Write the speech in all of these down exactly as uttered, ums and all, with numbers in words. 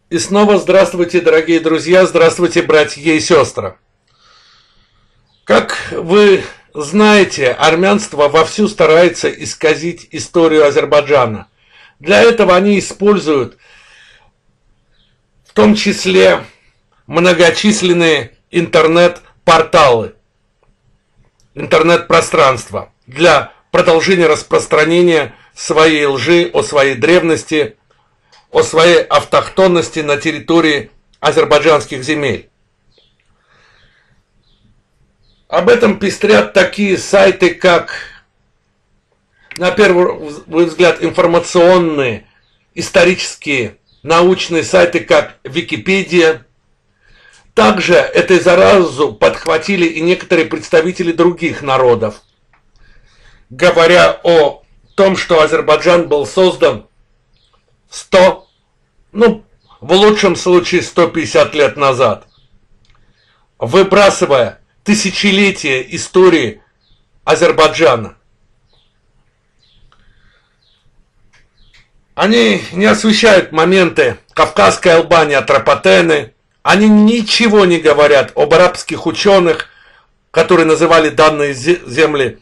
И снова здравствуйте, дорогие друзья, здравствуйте, братья и сестры. Как вы знаете, армянство вовсю старается исказить историю Азербайджана. Для этого они используют в том числе многочисленные интернет-порталы, интернет-пространство для продолжения распространения своей лжи о своей древности, о своей автохтонности на территории азербайджанских земель. Об этом пестрят такие сайты, как, на первый взгляд, информационные, исторические, научные сайты, как Википедия. Также этой заразу подхватили и некоторые представители других народов, говоря о том, что Азербайджан был создан сто, ну, в лучшем случае сто пятьдесят лет назад, выбрасывая тысячелетия истории Азербайджана. Они не освещают моменты Кавказской Албании, Атропатены. Они ничего не говорят об арабских ученых, которые называли данные земли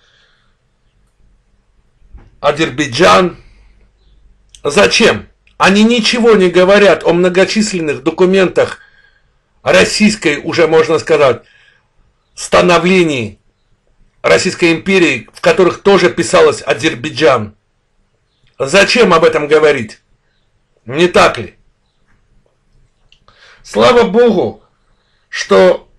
Азербайджан. Зачем? Они ничего не говорят о многочисленных документах российской, уже можно сказать, становлений Российской империи, в которых тоже писалось Азербайджан. Зачем об этом говорить? Не так ли? Слава Богу, что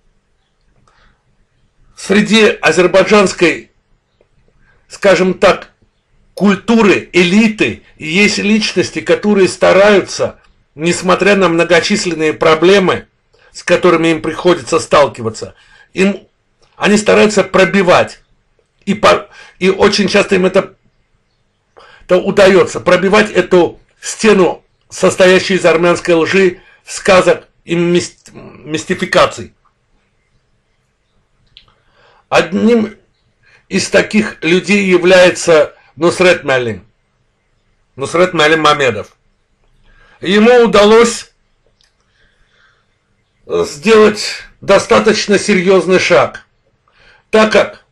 среди азербайджанской, скажем так, культуры, элиты, есть личности, которые стараются, несмотря на многочисленные проблемы, с которыми им приходится сталкиваться, им, они стараются пробивать. И, по, и очень часто им это, это удается, пробивать эту стену, состоящую из армянской лжи, сказок и мистификаций. Одним из таких людей является Нусрет Муалим, Нусрет Муалим Мамедов. Ему удалось сделать достаточно серьезный шаг, так как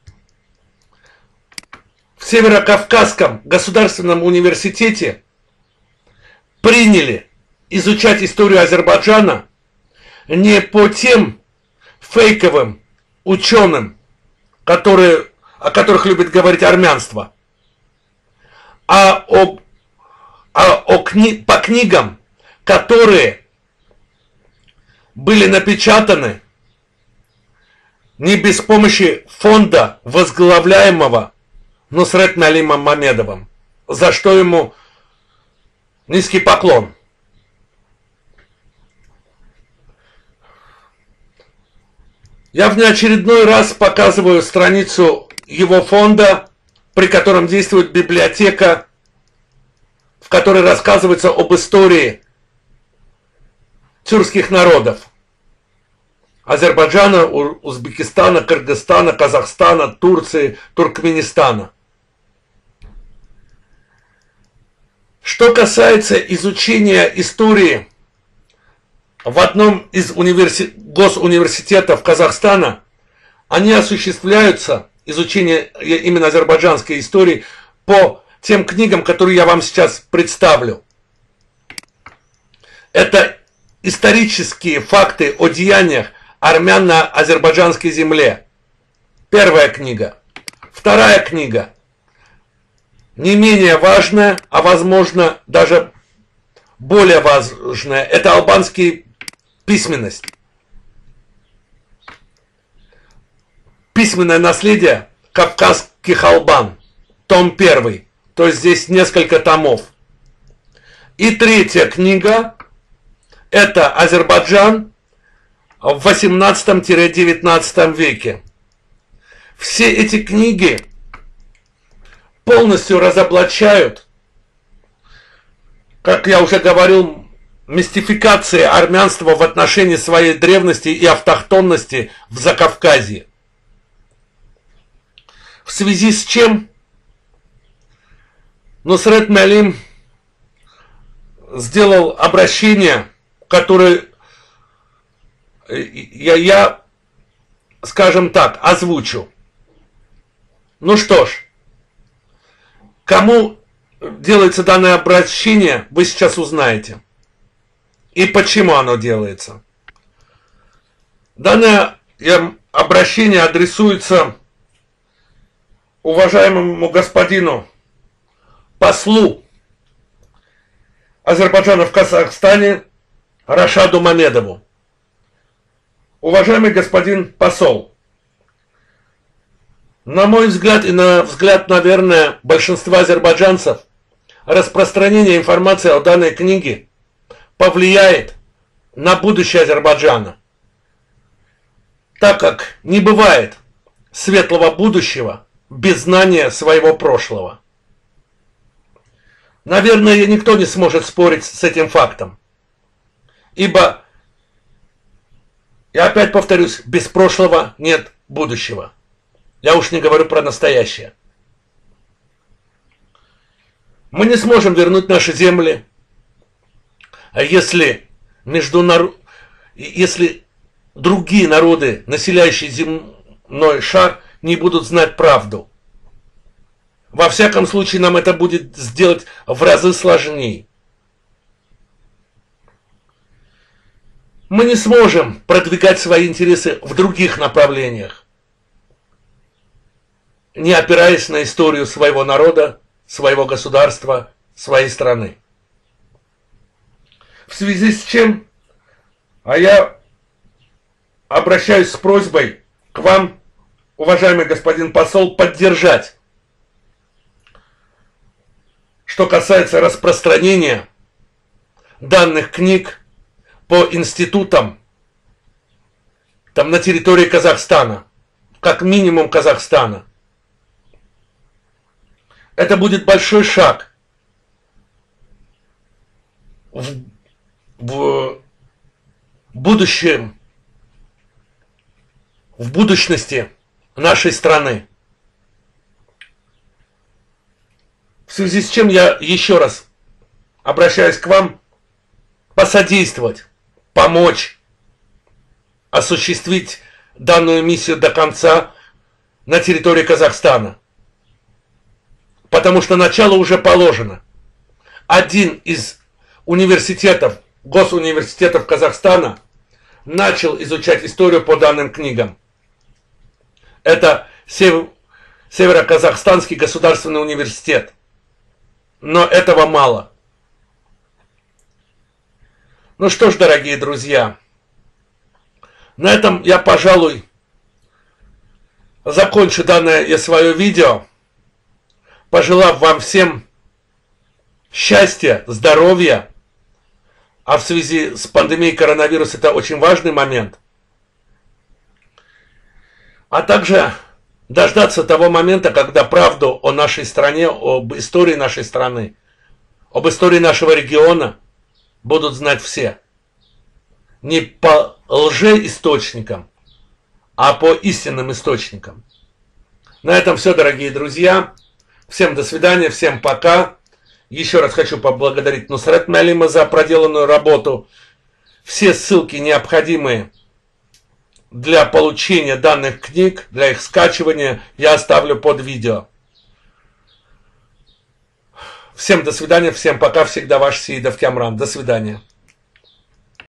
в Северокавказском государственном университете приняли изучать историю Азербайджана не по тем фейковым ученым, которые, о которых любит говорить армянство, а, об, а о кни, по книгам, которые были напечатаны не без помощи фонда, возглавляемого Нусрет Муалимом Мамедовым, за что ему низкий поклон. Я в неочередной раз показываю страницу его фонда, при котором действует библиотека, в которой рассказывается об истории тюркских народов. Азербайджана, Узбекистана, Кыргызстана, Казахстана, Турции, Туркменистана. Что касается изучения истории в одном из универси... госуниверситетов Казахстана, они осуществляются, изучение именно азербайджанской истории, по тем книгам, которые я вам сейчас представлю. Это исторические факты о деяниях армян на азербайджанской земле. Первая книга. Вторая книга. Не менее важная, а возможно даже более важная. Это албанская письменность. Письменное наследие кавказских албан. Том первый. То есть здесь несколько томов. И третья книга. Это Азербайджан в восемнадцатом-девятнадцатом веке. Все эти книги полностью разоблачают, как я уже говорил, мистификации армянства в отношении своей древности и автохтонности в Закавказье. В связи с чем Нусрет Муалим сделал обращение который я, я, скажем так, озвучу. Ну что ж, кому делается данное обращение, вы сейчас узнаете. И почему оно делается. Данное обращение адресуется уважаемому господину послу Азербайджана в Казахстане Рашаду Мамедову. Уважаемый господин посол, на мой взгляд и на взгляд, наверное, большинства азербайджанцев, распространение информации о данной книге повлияет на будущее Азербайджана, так как не бывает светлого будущего без знания своего прошлого. Наверное, никто не сможет спорить с этим фактом, ибо, я опять повторюсь, без прошлого нет будущего. Я уж не говорю про настоящее. Мы не сможем вернуть наши земли, если, между нар... если другие народы, населяющие земной шар, не будут знать правду. Во всяком случае, нам это будет сделать в разы сложнее. Мы не сможем продвигать свои интересы в других направлениях, не опираясь на историю своего народа, своего государства, своей страны. В связи с чем, а я обращаюсь с просьбой к вам, уважаемый господин посол, поддержать, что касается распространения данных книг по институтам там, на территории Казахстана, как минимум Казахстана. Это будет большой шаг в, в будущем, в будущности нашей страны. В связи с чем я еще раз обращаюсь к вам посодействовать, помочь осуществить данную миссию до конца на территории Казахстана. Потому что начало уже положено. Один из университетов, госуниверситетов Казахстана начал изучать историю по данным книгам. Это Северо-Казахстанский государственный университет. Но этого мало. Ну что ж, дорогие друзья, на этом я, пожалуй, закончу данное свое видео, пожелав вам всем счастья, здоровья, а в связи с пандемией коронавируса это очень важный момент, а также дождаться того момента, когда правду о нашей стране, об истории нашей страны, об истории нашего региона будут знать все. Не по лжеисточникам, а по истинным источникам. На этом все, дорогие друзья. Всем до свидания, всем пока. Еще раз хочу поблагодарить Нусрет Мялима за проделанную работу. Все ссылки необходимые для получения данных книг, для их скачивания, я оставлю под видео. Всем до свидания, всем пока, всегда ваш Сеидов Камран. До свидания.